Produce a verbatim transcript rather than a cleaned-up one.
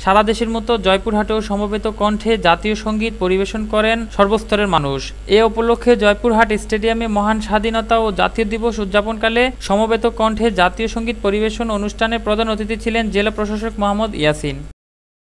সারা দেশের মতো জয়পুরহাটেও সমবেত কণ্ঠে জাতীয় সঙ্গীত পরিবেশন করেন সর্বস্তরের মানুষ। এ উপলক্ষে জয়পুরহাট স্টেডিয়ামে মহান স্বাধীনতা ও জাতীয় দিবস উদযাপনকালে সমবেত কণ্ঠে জাতীয় সঙ্গীত পরিবেশন অনুষ্ঠানে প্রধান অতিথি ছিলেন জেলা প্রশাসক মোহাম্মদ ইয়াসিন।